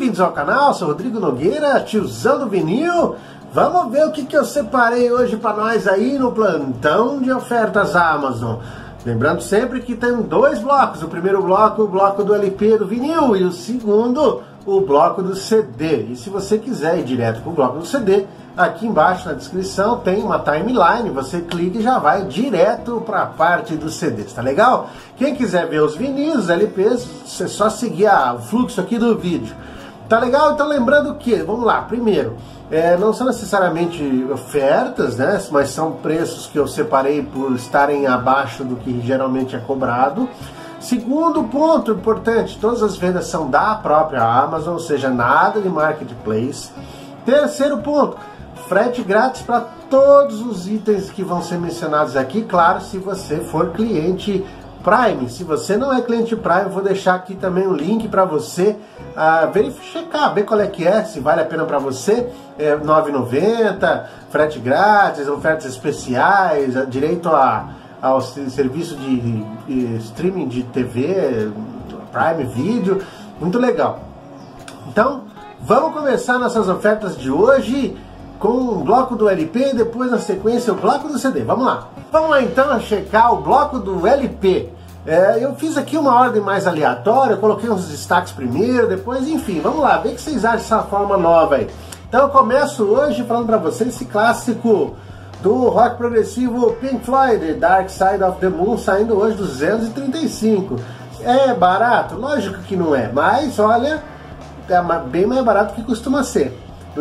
Bem-vindos ao canal, sou Rodrigo Nogueira, tiozão do vinil. Vamos ver o que eu separei hoje para nós aí no plantão de ofertas Amazon. Lembrando sempre que tem dois blocos, o primeiro bloco, o bloco do LP do vinil, e o segundo, o bloco do CD. E se você quiser ir direto para o bloco do CD, aqui embaixo na descrição tem uma timeline, você clica e já vai direto para a parte dos CDs, tá legal? Quem quiser ver os vinis, os LPs, é só seguir o fluxo aqui do vídeo. Tá legal? Então lembrando que, vamos lá, primeiro, não são necessariamente ofertas, né? Mas são preços que eu separei por estarem abaixo do que geralmente é cobrado. Segundo ponto importante, todas as vendas são da própria Amazon, ou seja, nada de marketplace. Terceiro ponto, frete grátis para todos os itens que vão ser mencionados aqui, claro, se você for cliente Prime. Se você não é cliente Prime, eu vou deixar aqui também um link para você checar, ver qual é que é, se vale a pena para você. R$ 9,90, frete grátis, ofertas especiais, direito ao serviço de streaming de TV, Prime Video, muito legal. Então, vamos começar nossas ofertas de hoje com o bloco do LP e depois na sequência o bloco do CD. Vamos lá. Vamos lá então checar o bloco do LP. Eu fiz aqui uma ordem mais aleatória, eu coloquei uns destaques primeiro, depois, enfim, vamos lá, ver o que vocês acham dessa forma nova aí. Então eu começo hoje falando pra vocês esse clássico do rock progressivo Pink Floyd, Dark Side of the Moon, saindo hoje 235. É barato? Lógico que não é, mas olha, é bem mais barato que costuma ser.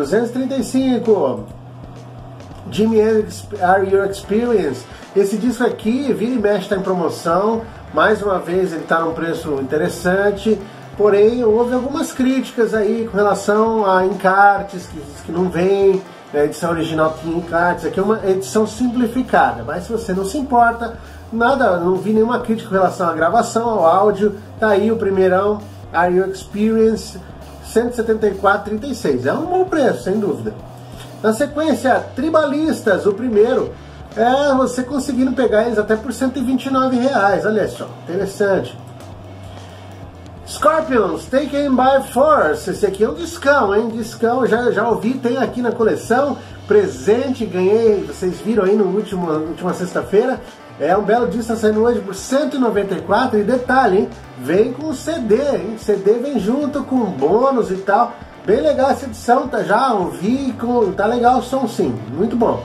235. Jimi Hendrix Are Your Experience. Esse disco aqui, vira e mexe, está em promoção. Mais uma vez ele está num preço interessante. Porém, houve algumas críticas aí com relação a encartes, que não vem. A edição original tinha encartes. Aqui é uma edição simplificada. Mas se você não se importa, nada, não vi nenhuma crítica com relação à gravação, ao áudio. Tá aí o primeirão, Are Your Experience, 174,36. É um bom preço, sem dúvida. Na sequência, Tribalistas, o primeiro. Você conseguindo pegar eles até por R$ 129,00. Olha só, interessante. Scorpions, Taken by Force. Esse aqui é um discão, hein? Discão, já ouvi, tem aqui na coleção. Presente, ganhei, vocês viram aí no última sexta-feira. É um belo disco, tá saindo hoje por R$ 194,00. E detalhe, hein? Vem com CD, hein? CD vem junto com bônus e tal. Bem legal essa edição, tá? Já ouvi, tá legal o som sim, muito bom.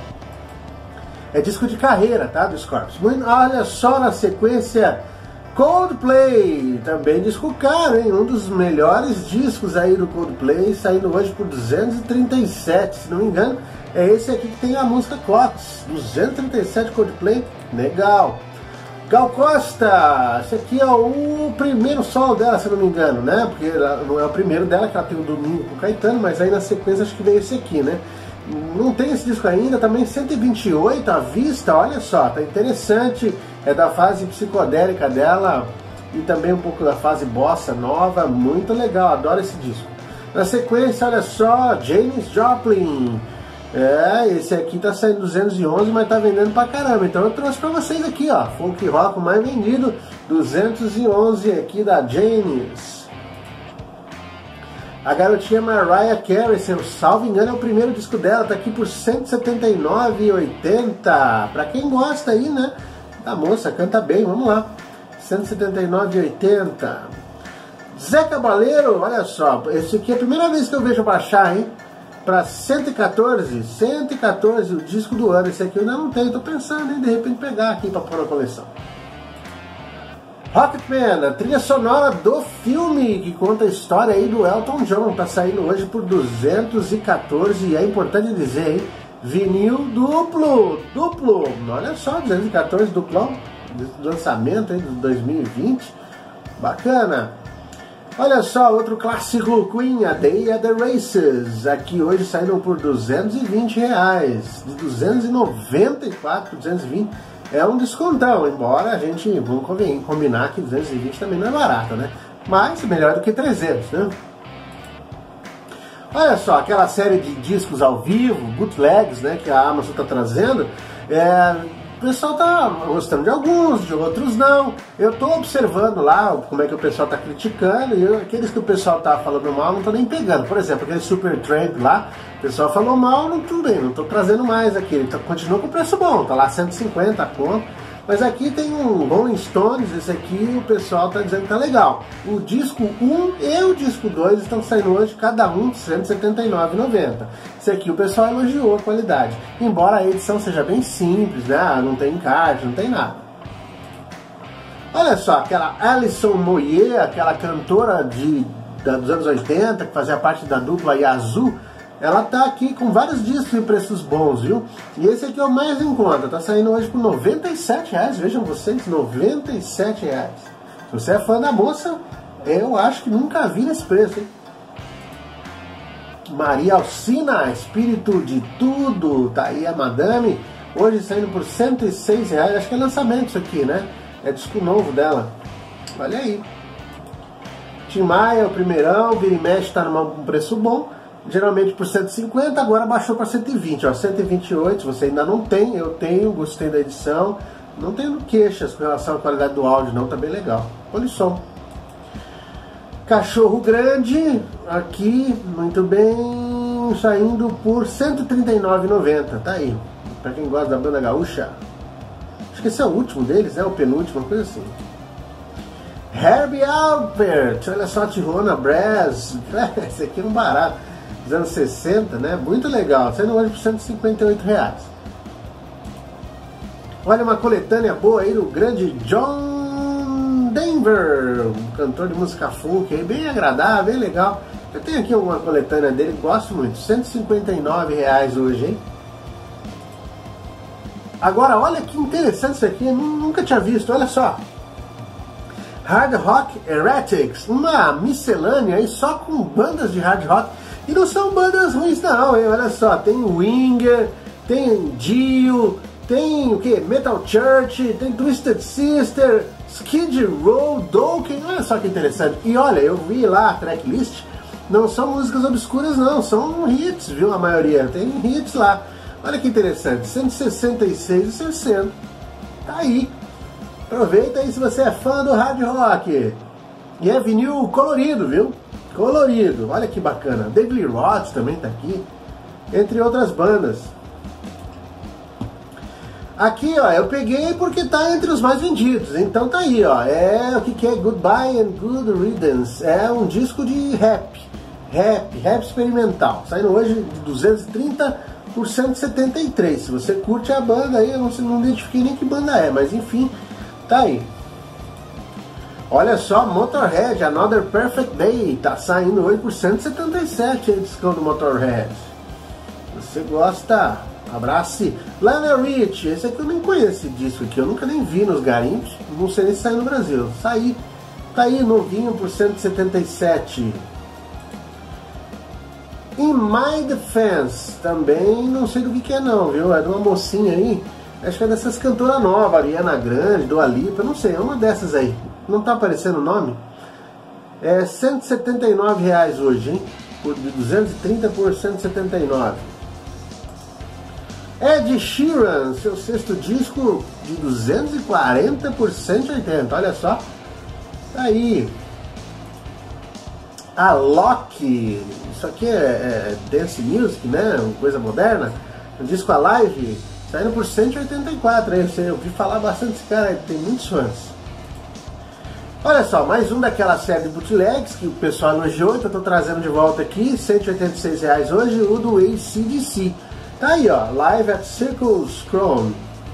É disco de carreira, tá? Do Scorpions. Olha só na sequência, Coldplay, também disco caro, hein? Um dos melhores discos aí do Coldplay, saindo hoje por 237, se não me engano. É esse aqui que tem a música Clocks, 237 Coldplay, legal. Gal Costa, esse aqui é o primeiro solo dela, se não me engano, né? Porque não é o primeiro dela, que ela tem o Domingo com o Caetano, mas aí na sequência acho que veio esse aqui, né? Não tem esse disco ainda, também 128 à vista, olha só, tá interessante. É da fase psicodélica dela e também um pouco da fase bossa nova, muito legal, adoro esse disco. Na sequência, olha só, Janis Joplin. Esse aqui tá saindo 211, mas tá vendendo pra caramba. Então eu trouxe pra vocês aqui, ó, folk rock mais vendido, 211 aqui da Janis. A garotinha Mariah Carey, se eu salvo engano, é o primeiro disco dela, tá aqui por R$ 179,80. Pra quem gosta aí, né? A moça canta bem, vamos lá. R$ 179,80. Zé Cabaleiro, olha só, esse aqui é a primeira vez que eu vejo baixar, hein? Para 114, o disco do ano. Esse aqui eu ainda não tenho, tô pensando em de repente pegar aqui para pôr na coleção. Rocketman, a trilha sonora do filme que conta a história aí do Elton John, tá saindo hoje por 214, e é importante dizer, hein, vinil duplo, olha só, 214 duplão, lançamento aí de 2020, bacana. Olha só, outro clássico Queen, A Day at the Races, aqui hoje saíram por R$ 220,00, de 294 por 220, é um descontão, embora a gente, vamos combinar que 220 também não é barato, né? Mas melhor do que 300, né? Olha só, aquela série de discos ao vivo, bootlegs, né, que a Amazon está trazendo, O pessoal tá gostando de alguns, de outros não. Eu tô observando lá como é que o pessoal tá criticando, e aqueles que o pessoal tá falando mal, não tô nem pegando. Por exemplo, aquele Super Tramp lá, o pessoal falou mal, não, tudo bem, não tô trazendo mais aqui. Ele continua com preço bom, tá lá 150 conto. Mas aqui tem um Rolling Stones, esse aqui o pessoal tá dizendo que tá legal. O disco 1 e o disco 2 estão saindo hoje, cada um R$ 179,90. Esse aqui o pessoal elogiou a qualidade. Embora a edição seja bem simples, né? Não tem encarte, não tem nada. Olha só, aquela Alison Moyet, aquela cantora dos anos 80, que fazia parte da dupla Yazoo, ela tá aqui com vários discos em preços bons, viu? E esse aqui é o mais em conta, tá saindo hoje por R$ 97,00, vejam vocês, R$ 97,00. Se você é fã da moça, eu acho que nunca vi nesse preço, hein? Maria Alcina, Espírito de Tudo, tá aí a Madame, hoje saindo por R$ 106,00, acho que é lançamento isso aqui, né? É disco novo dela, olha aí. Tim Maia, o primeirão, vira e mexe, tá num preço bom. Geralmente por 150, agora baixou para 120, ó, 128, se você ainda não tem, eu tenho, gostei da edição, não tenho queixas com relação à qualidade do áudio não, tá bem legal. Polissom. Cachorro Grande, aqui, muito bem, saindo por R$ 139,90, tá aí, para quem gosta da banda gaúcha. Acho que esse é o último deles, né, o penúltimo, uma coisa assim. Herbie Alpert, olha só, Tijuana Brass, esse aqui é um barato. Dos anos 60, né? Muito legal. Saindo hoje por R$ 158,00. Olha uma coletânea boa aí do grande John Denver, um cantor de música folk aí, bem agradável, bem legal. Eu tenho aqui uma coletânea dele, gosto muito. R$ 159,00 hoje, hein? Agora, olha que interessante isso aqui, eu nunca tinha visto, olha só. Hard Rock Heretics, uma miscelânea aí só com bandas de hard rock. E não são bandas ruins não, hein? Olha só, tem Winger, tem Dio, tem o que? Metal Church, tem Twisted Sister, Skid Row, Dokken, olha só que interessante. E olha, eu vi lá a tracklist, não são músicas obscuras não, são hits, viu? A maioria, tem hits lá. Olha que interessante, R$ 166,60, tá aí. Aproveita aí se você é fã do hard rock. E é vinil colorido, viu? Colorido, olha que bacana. David Lee Roth também tá aqui, entre outras bandas. Aqui, ó, eu peguei porque tá entre os mais vendidos, então tá aí, ó. É o que é Goodbye and Good Riddance. É um disco de rap experimental. Saindo hoje de 230 por 173. Se você curte a banda aí, eu não identifiquei nem que banda é, mas enfim, tá aí. Olha só, Motorhead, Another Perfect Day, tá saindo hoje por 177 a edição do Motorhead. Você gosta? Abrace. Lionel Rich, esse aqui eu nem conheço esse disco aqui, eu nunca nem vi nos garimpos, não sei nem se saiu no Brasil. Tá aí novinho por 177. In My Defense, também não sei do que é não, viu? É de uma mocinha aí, acho que é dessas cantoras novas, Ariana Grande, Dua Lipa, não sei, é uma dessas aí. Não tá aparecendo o nome? É R$ 179,00 hoje, hein? De 230 por 179. Ed Sheeran, seu sexto disco, de 240 por 180, olha só. Tá aí. A Loki, isso aqui é dance music, né? Uma coisa moderna. O disco Alive, saindo por 184, aí eu ouvi falar bastante desse cara, tem muitos fãs. Olha só, mais um daquela série de bootlegs que o pessoal elogiou, então eu tô trazendo de volta aqui, R$ 186,00 hoje, o do AC/DC. Tá aí, ó, Live at Circus Crown.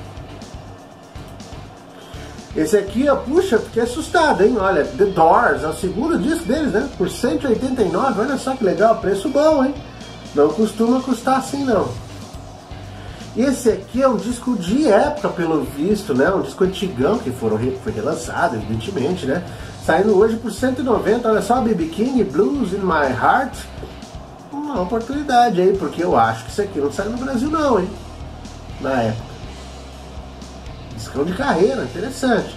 Esse aqui, ó, puxa, fiquei assustado, hein? Olha, The Doors, é o segundo disco deles, né? Por 189, olha só que legal, preço bom, hein? Não costuma custar assim, não. Esse aqui é um disco de época, pelo visto, né? Um disco antigão que foi relançado, evidentemente, né? Saindo hoje por 190, olha só, B.B. King, Blues in My Heart. Uma oportunidade aí, porque eu acho que isso aqui não saiu no Brasil não, hein? Na época. Discão de carreira, interessante.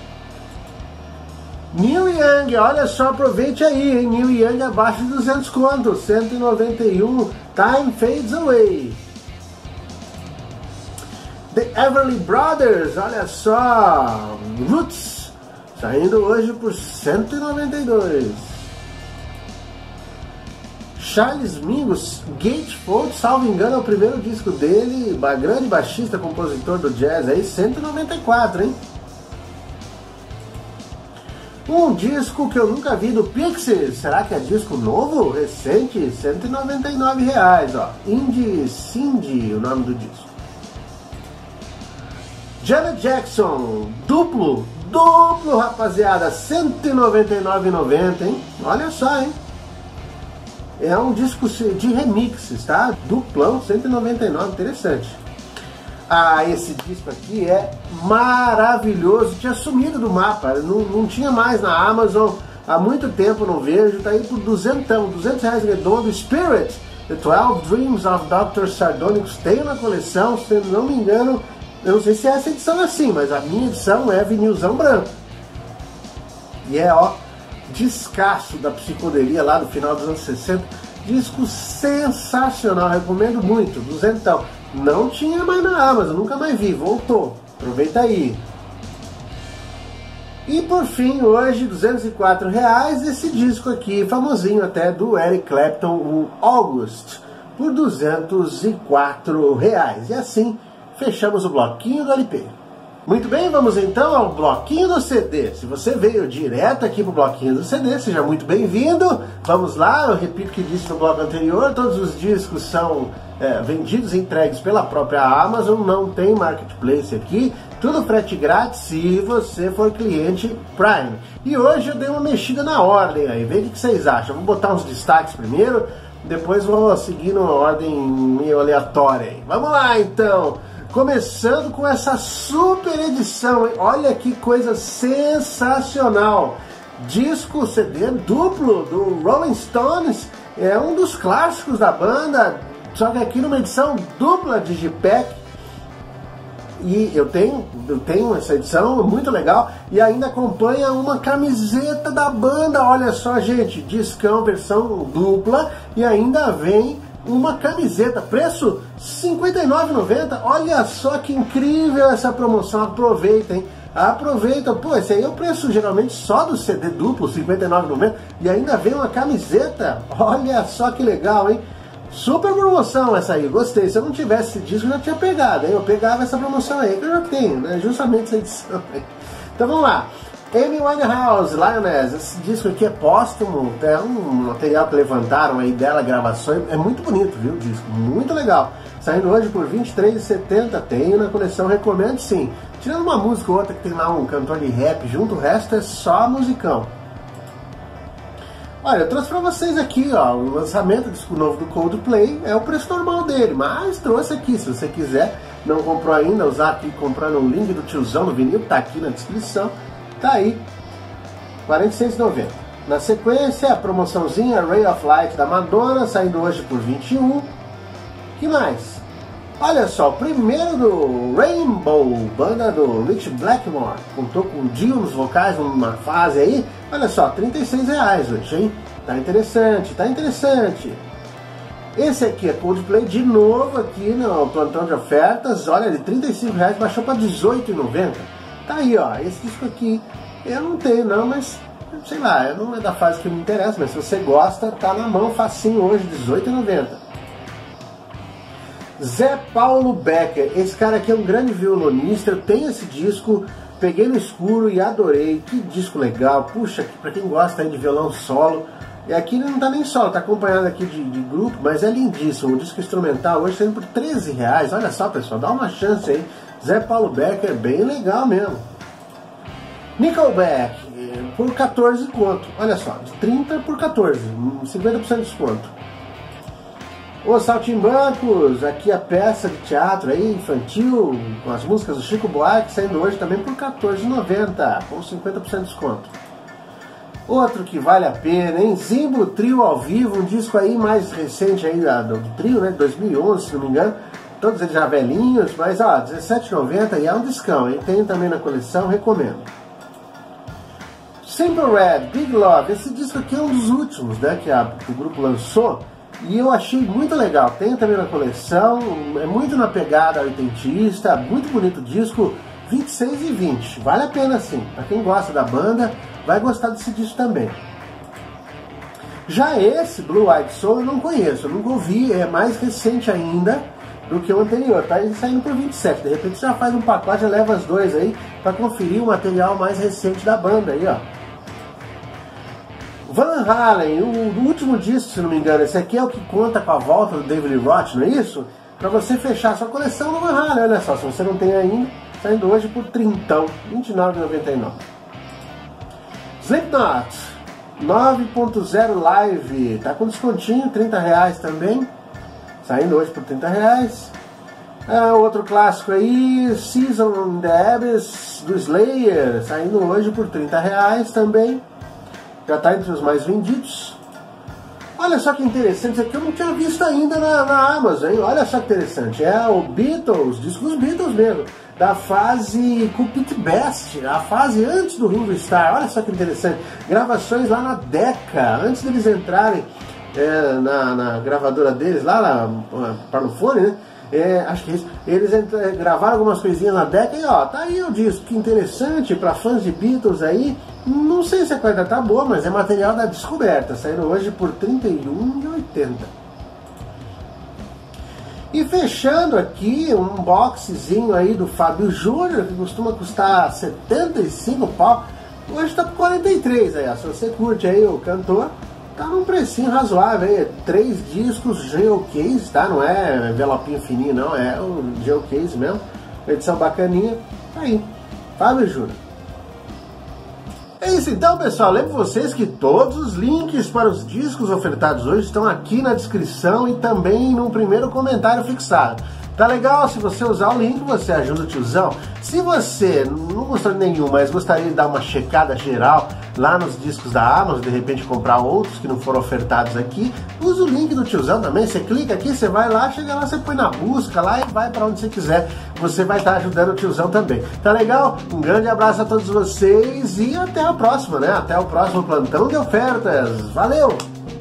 Neil Young, olha só, aproveite aí, hein? Neil Young abaixo de 200 contos, 191, Time Fades Away. The Everly Brothers, olha só, Roots, saindo hoje por 192. Charles Mingus, Gatefold, salvo engano, é o primeiro disco dele, grande baixista, compositor do jazz aí, 194, hein? Um disco que eu nunca vi do Pixies, será que é disco novo, recente? R$199, ó. Indie Cindy, o nome do disco. Janet Jackson, duplo, rapaziada, R$199,90, hein? Olha só, hein? É um disco de remixes, tá? Duplão, 199, interessante. Ah, esse disco aqui é maravilhoso, tinha sumido do mapa, não tinha mais na Amazon, há muito tempo não vejo, tá aí por R$200 redondo, Spirit, The 12 Dreams of Dr. Sardonicus, tem na coleção, se não me engano, eu não sei se essa edição é assim, mas a minha edição é vinilzão branco. E é, ó, descasso da psicodelia lá do final dos anos 60, disco sensacional, recomendo muito, R$200. Não tinha mais na Amazon, nunca mais vi, voltou, aproveita aí. E por fim, hoje, R$204, esse disco aqui, famosinho até, do Eric Clapton, o August, por R$204. E assim, fechamos o bloquinho do LP. Muito bem, vamos então ao bloquinho do CD. Se você veio direto aqui pro bloquinho do CD, seja muito bem-vindo. Vamos lá, eu repito o que disse no bloco anterior, todos os discos são vendidos e entregues pela própria Amazon, não tem marketplace aqui, tudo frete grátis se você for cliente Prime. E hoje eu dei uma mexida na ordem aí, vê o que vocês acham. Vou botar uns destaques primeiro, depois vou seguir numa ordem meio aleatória aí. Vamos lá então! Começando com essa super edição, hein? Olha que coisa sensacional! Disco CD duplo do Rolling Stones, é um dos clássicos da banda, só que aqui numa edição dupla Digipack. E eu tenho essa edição, muito legal, e ainda acompanha uma camiseta da banda, olha só gente, discão, versão dupla, e ainda vem uma camiseta, preço R$59,90, olha só que incrível essa promoção, aproveita, hein? Aproveita, pô, esse aí é o preço geralmente só do CD duplo, R$59,90, e ainda vem uma camiseta, olha só que legal, hein? Super promoção essa aí, gostei, se eu não tivesse esse disco eu já tinha pegado, hein? Eu pegava essa promoção aí, que eu já tenho, né? Justamente essa edição aí. Então vamos lá. Amy Winehouse, Lioness, esse disco aqui é póstumo, é um material que levantaram aí dela, gravações, é muito bonito, viu, o disco, muito legal. Saindo hoje por R$23,70, tenho na coleção, recomendo sim. Tirando uma música ou outra que tem lá um cantor de rap junto, o resto é só musicão. Olha, eu trouxe pra vocês aqui, ó, o lançamento do disco novo do Coldplay, é o preço normal dele, mas trouxe aqui, se você quiser, não comprou ainda, usar aqui comprando o link do tiozão do vinil, tá aqui na descrição. Tá aí, R$46,90. Na sequência, a promoçãozinha Ray of Light da Madonna, saindo hoje por R$21. Que mais? Olha só, o primeiro do Rainbow, banda do Rich Blackmore, contou com o Dio nos vocais numa fase aí. Olha só, R$36 hoje, hein? Tá interessante, tá interessante. Esse aqui é Coldplay de novo aqui no plantão de ofertas. Olha, de R$35 baixou para R$18,90. Tá aí, ó, esse disco aqui eu não tenho não, mas sei lá, não é da fase que me interessa, mas se você gosta, tá na mão facinho hoje, R$18,90. Zé Paulo Becker, esse cara aqui é um grande violonista, eu tenho esse disco, peguei no escuro e adorei, que disco legal, puxa, pra quem gosta aí de violão solo, e aqui ele não tá nem solo, tá acompanhado aqui de grupo, mas é lindíssimo, o disco instrumental hoje saindo por R$13, olha só pessoal, dá uma chance aí. Zé Paulo Becker, bem legal mesmo. Nickelback, por 14 conto. Olha só, de 30 por 14, 50% de desconto. Os Saltimbancos, aqui a peça de teatro aí, infantil, com as músicas do Chico Buarque, saindo hoje também por R$14,90, com 50% de desconto. Outro que vale a pena, hein? Zimbo Trio ao vivo, um disco aí mais recente aí do trio, né? 2011, se não me engano. Todos eles já velhinhos, mas ó, R$17,90 e é um discão, hein? Tem também na coleção, recomendo. Simple Red, Big Love, esse disco aqui é um dos últimos, né, que o grupo lançou. E eu achei muito legal, tem também na coleção, é muito na pegada oitentista, muito bonito o disco, 26 e 20, vale a pena sim, para quem gosta da banda, vai gostar desse disco também. Já esse, Blue Eyed Soul, eu não conheço, eu nunca ouvi, é mais recente ainda do que o anterior, tá saindo por 27, de repente você já faz um pacote, já leva as dois aí, para conferir o material mais recente da banda aí, ó. Van Halen, o último disco, se não me engano, esse aqui é o que conta com a volta do David Roth, não é isso? Para você fechar sua coleção no Van Halen, olha só, se você não tem ainda, saindo hoje por trintão, R$29,99. Slipknot 9.0 Live, tá com descontinho, R$30 também, saindo hoje por R$30. Outro clássico aí, Season in the Abyss do Slayer, saindo hoje por R$30 também. Já está entre os mais vendidos. Olha só que interessante, isso aqui eu não tinha visto ainda na Amazon, hein? Olha só que interessante, é o Beatles, disco dos Beatles mesmo, da fase Cupid Best, a fase antes do Ringo Starr. Olha só que interessante, gravações lá na Decca, antes deles entrarem na gravadora deles, lá na Parlophone, né? Acho que é isso. Eles gravaram algumas coisinhas na Decca e ó, tá aí o disco, que interessante para fãs de Beatles aí. Não sei se a qualidade tá boa, mas é material da Descoberta, saindo hoje por R$31,80. E fechando aqui um boxzinho aí do Fábio Júnior, que costuma custar 75 pau, hoje tá por 43 aí, ó. Se você curte aí o cantor, tá num precinho razoável aí, 3 discos Geocase, tá? Não é envelopinho fininho não, é o Geocase mesmo, edição bacaninha, tá aí, Fábio Júnior. É isso então, pessoal, lembro vocês que todos os links para os discos ofertados hoje estão aqui na descrição e também no primeiro comentário fixado. Tá legal? Se você usar o link, você ajuda o tiozão. Se você não gostou de nenhum, mas gostaria de dar uma checada geral lá nos discos da Amazon, de repente comprar outros que não foram ofertados aqui, usa o link do tiozão também. Você clica aqui, você vai lá, chega lá, você põe na busca lá e vai para onde você quiser. Você vai estar ajudando o tiozão também. Tá legal? Um grande abraço a todos vocês e até a próxima, né? Até o próximo plantão de ofertas. Valeu!